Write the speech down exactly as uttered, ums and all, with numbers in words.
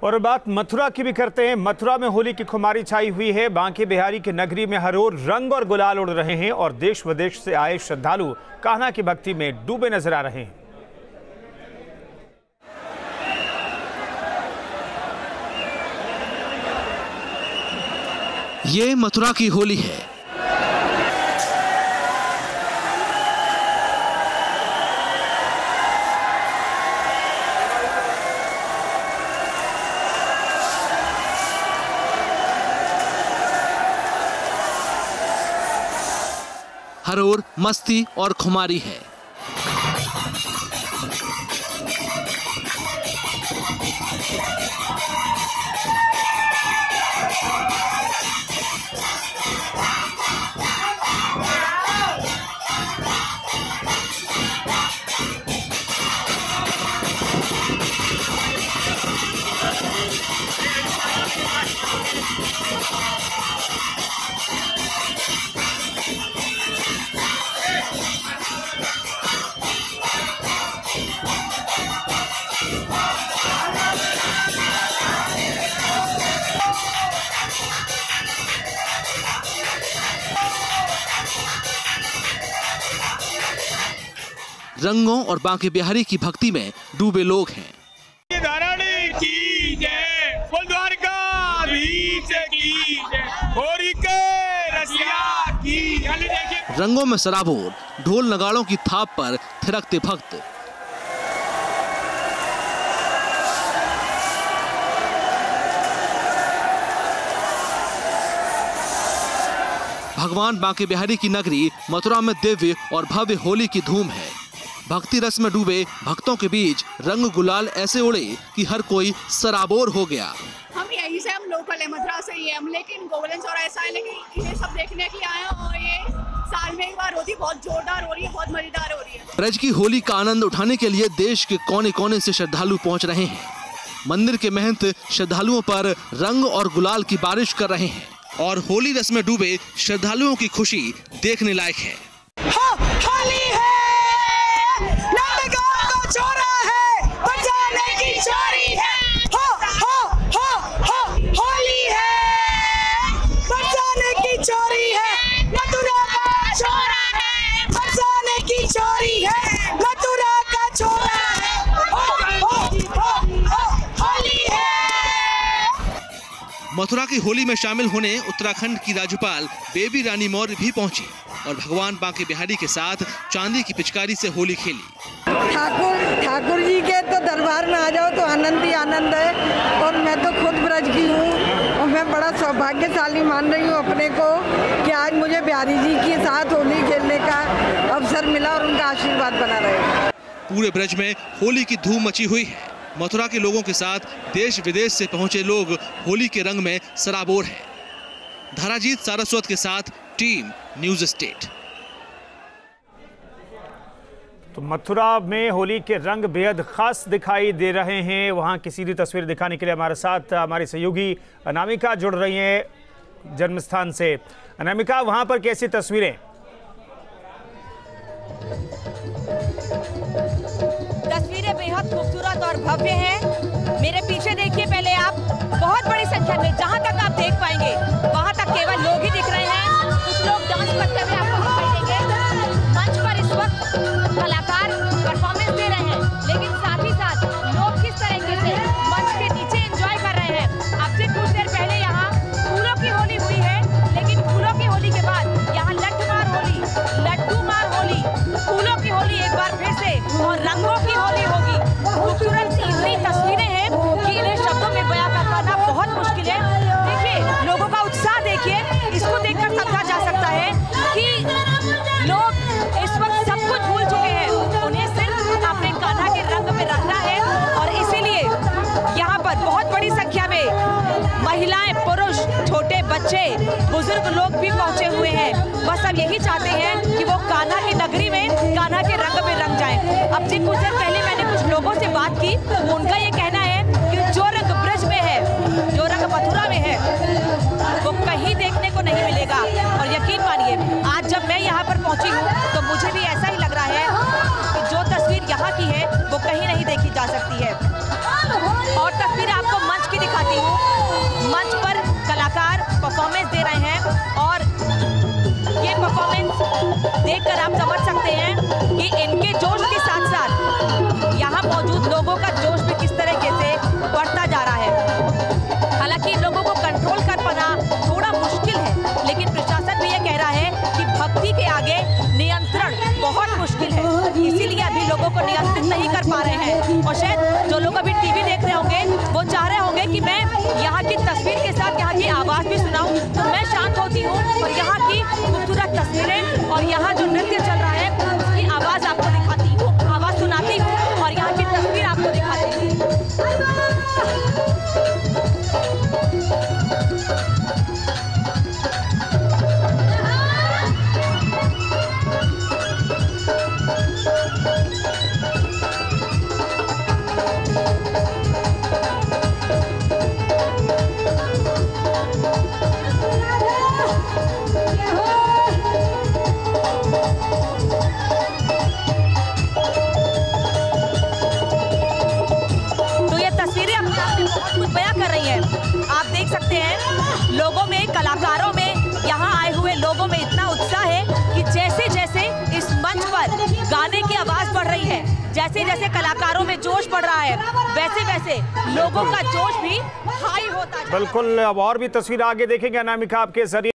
और बात मथुरा की भी करते हैं। मथुरा में होली की खुमारी छाई हुई है। बांके बिहारी की नगरी में हर ओर रंग और गुलाल उड़ रहे हैं और देश विदेश से आए श्रद्धालु कान्हा की भक्ति में डूबे नजर आ रहे हैं। ये मथुरा की होली है। हर ओर मस्ती और खुमारी है। रंगों और बांके बिहारी की भक्ति में डूबे लोग हैं। रंगों में सराबोर, ढोल नगाड़ों की थाप पर थिरकते भक्त। भगवान बांके बिहारी की नगरी मथुरा में दिव्य और भव्य होली की धूम है। भक्ति रस में डूबे भक्तों के बीच रंग गुलाल ऐसे उड़े कि हर कोई सराबोर हो गया। हम यहीं से, हम लोकल है, मथुरा से ही हम, लेकिन गोवर्धन और ऐसा है, लेकिन ये सब देखने के लिए आए हैं और ये साल में एक बार होती है, बहुत जोरदार हो रही है, बहुत मजेदार हो रही है। ब्रज की होली का आनंद उठाने के लिए देश के कोने कोने से श्रद्धालु पहुंच रहे हैं। मंदिर के महंत श्रद्धालुओं पर रंग और गुलाल की बारिश कर रहे हैं और होली रस में डूबे श्रद्धालुओं की खुशी देखने लायक है। हाँ, होली है, नंदगांव को छोड़ा है, बचाने की चोरी है। हाँ, हाँ, हाँ, हाँ, होली है, बचाने की चोरी है, मथुरा का छोरा है, बचाने की चोरी है, मथुरा का छोरा है। हो, हो, हो, हो, होली है। मथुरा की होली में शामिल होने उत्तराखंड की राज्यपाल बेबी रानी मौर्य भी पहुंची और भगवान बांके बिहारी के साथ चांदी की पिचकारी से होली खेली। ठाकुर ठाकुर जी के तो दरबार में आ जाओ तो आनंद ही आनंद है और मैं तो खुद ब्रज की हूँ और मैं बड़ा सौभाग्यशाली मान रही हूँ अपने को कि आज मुझे बिहारी जी के साथ होली खेलने का अवसर मिला और उनका आशीर्वाद बना रहे। पूरे ब्रज में होली की धूम मची हुई है। मथुरा के लोगों के साथ देश विदेश से पहुंचे लोग होली के रंग में सराबोर हैं। धाराजीत सारस्वत के साथ टीम न्यूज स्टेट। तो मथुरा में होली के रंग बेहद खास दिखाई दे रहे हैं। वहां की सीधी तस्वीर दिखाने के लिए हमारे साथ हमारी सहयोगी अनामिका जुड़ रही हैं जन्मस्थान से। अनामिका, वहां पर कैसी तस्वीरें? तस्वीरें बेहद खूबसूरत और भव्य हैं। मेरे पीछे देखिए पहले आप, बहुत बड़ी संख्या में, जहां तक आप देख पाएंगे वहां तक केवल लोग ही दिख रहे हैं। कुछ लोग डांस करते हुए आपको दिखाई देंगे। मंच पर इस वक्त कलाकार परफॉर्मेंस दे रहे हैं, लेकिन साथ ही साथ लोग किस तरीके से मंच के नीचे एंजॉय कर रहे हैं। अब से कुछ देर पहले यहाँ फूलों की होली हुई है, लेकिन फूलों की होली के बाद यहाँ लड्डू मार होली, लड्डू मार होली, फूलों की होली एक बार फिर से और रंगों की होली होगी। खूबसूरत सी इतनी तस्वीरें हैं कि इन्हें शब्दों में बयां कर पाना बहुत मुश्किल है। देखिए लोगों का उत्साह, देखिए इसको देखकर समझा जा सकता है कि लोग इस वक्त सब कुछ भूल चुके हैं। उन्हें सिर्फ अपने कान्हा के रंग में रंगना है और इसीलिए यहाँ पर बहुत बड़ी संख्या में महिलाएं, पुरुष, छोटे बच्चे, बुजुर्ग लोग भी पहुंचे हुए हैं। बस अब यही चाहते हैं कि वो कान्हा की नगरी में कान्हा के रंग में रंग जाएं। अब से कुछ देर पहले मैंने कुछ लोगों से बात की, उनका ये कहना है कि जो रंग ब्रज में है, जो रंग मथुरा में है, वो कहीं देखने को नहीं मिलेगा। और यकीन मानिए आज जब मैं यहाँ पर पहुँची हूँ तो मुझे भी ऐसा ही लग रहा है कि जो तस्वीर यहाँ की है वो कहीं नहीं देखी जा सकती है। और तस्वीर आपको मंच की देखकर आप समझ सकते हैं कि इनके जोश के साथ साथ यहाँ मौजूद लोगों का जोश भी किस तरीके से बढ़ता जा रहा है। हालांकि इन लोगों को कंट्रोल कर पाना थोड़ा मुश्किल है, लेकिन प्रशासन भी ये कह रहा है कि भक्ति के आगे नियंत्रण बहुत मुश्किल है, इसीलिए अभी लोगों को नियंत्रित नहीं कर पा रहे हैं। और शायद जो लोग अभी टीवी देख रहे होंगे वो चाह रहे होंगे कि मैं यहाँ की तस्वीर के साथ यहाँ की आवाज़ भी सुनाऊं, तो मैं शांत होती हूँ और यहाँ की खूबसूरत तस्वीरें और यहाँ जो नृत्य चल रहा है उसकी आवाज़ आपको दिखाती हूँ, आवाज़ सुनाती हूँ और यहाँ की तस्वीर आपको दिखाती हूँ। आप देख सकते हैं लोगों में, कलाकारों में, यहाँ आए हुए लोगों में इतना उत्साह है कि जैसे जैसे इस मंच पर गाने की आवाज बढ़ रही है, जैसे जैसे कलाकारों में जोश बढ़ रहा है, वैसे वैसे लोगों का जोश भी हाई होता है। बिल्कुल, अब और भी तस्वीर आगे देखेंगे अनामिका आपके जरिए।